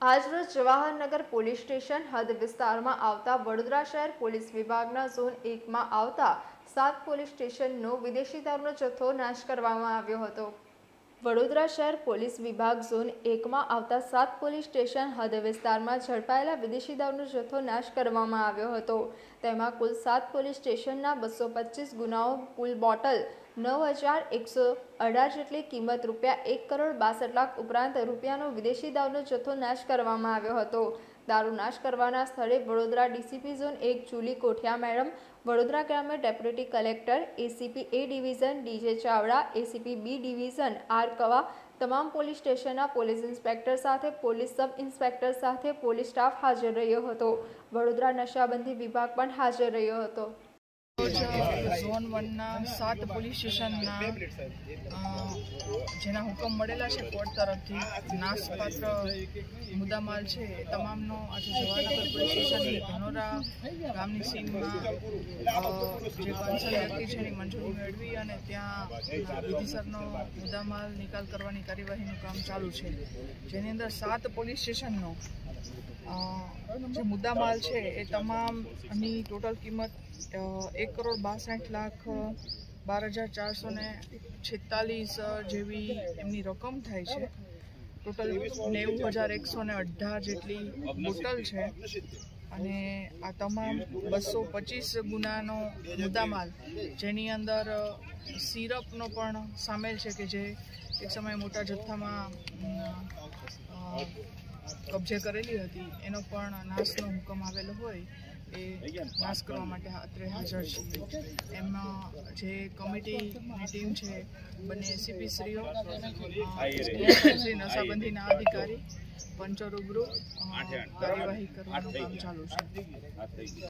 આજરોજ Jawahar Nagar police station હદ વિસ્તારમાં આવતા વડોદરા શહેર પોલીસ વિભાગના ઝોન 1 માં આવતા 7 પોલીસ સ્ટેશનનો વિદેશી દારૂનો જથ્થો નાશ કરવામાં આવ્યો હતો। વડોદરા શહેર પોલીસ વિભાગ ઝોન 1 માં આવતા 7 પોલીસ સ્ટેશન હદ વિસ્તારમાં ઝડપાયેલા વિદેશી દારૂનો જથ્થો નાશ કરવામાં આવ્યો હતો। તેમાં કુલ 7 પોલીસ સ્ટેશનના 225 ગુનાઓ, કુલ બોટલ 9118 જેટલી કિંમત ₹1,62,00,000 ઉપરાંત રૂપિયાનો વિદેશી દારૂનો જથ્થો નાશ કરવામાં આવ્યો હતો। દારૂ નાશ કરવાના સ્થળે Vadodara DCP zone 1 Julie Kothiya madam, Vadodara ગ્રામ્ય deputy collector, ACP A division DJ Chavda, ACP B division R Kava, તમામ પોલીસ સ્ટેશનના પોલીસ ઇન્સ્પેક્ટર સાથે પોલીસ સબ ઇન્સ્પેક્ટર સાથે પોલીસ સ્ટાફ હાજર રહ્યો હતો। વડોદરા નશાબંધી વિભાગ પણ હાજર રહ્યો હતો। ઝોન 1ના 7 પોલીસ સ્ટેશનના જેના હુકમ મળેલા છે કોર્ટ તરફથી નાશપાત્ર મુદ્દામાલ છે એ તમામનો આજે જવાહરનગર પોલીસ સ્ટેશનની ધનોરા ગામની સીમમાં જે કન્સર્ન વ્યક્તિ છે એની મંજૂરી મેળવી અને ત્યાં વિધિસરનો મુદ્દામાલ નિકાલ કરવાની કાર્યવાહીનું કામ ચાલુ છે, જેની અંદર 7 પોલીસ સ્ટેશનનો જે મુદ્દામાલ છે એ તમામની ટોટલ કિંમત 1,62,12,446 જેવી એમની રકમ થાય છે। ટોટલ 90,118 જેટલી બોટલ છે અને આ તમામ 225 ગુનાનો મુદ્દામાલ, જેની અંદર સિરપનો પણ સામેલ છે કે જે એક સમયે મોટા જથ્થામાં કબજે કરેલી હતી, એનો પણ નાશનો હુકમ આવેલો હોય એ નાશ કરવા માટે અત્રે હાજર છીએ। એમાં જે કમિટીની ટીમ છે, બંને એસીપી શ્રીઓ, શ્રી નશાબંધીના અધિકારી, પંચો રૂબરૂ કાર્યવાહી કરવાનું કામ ચાલુ છે।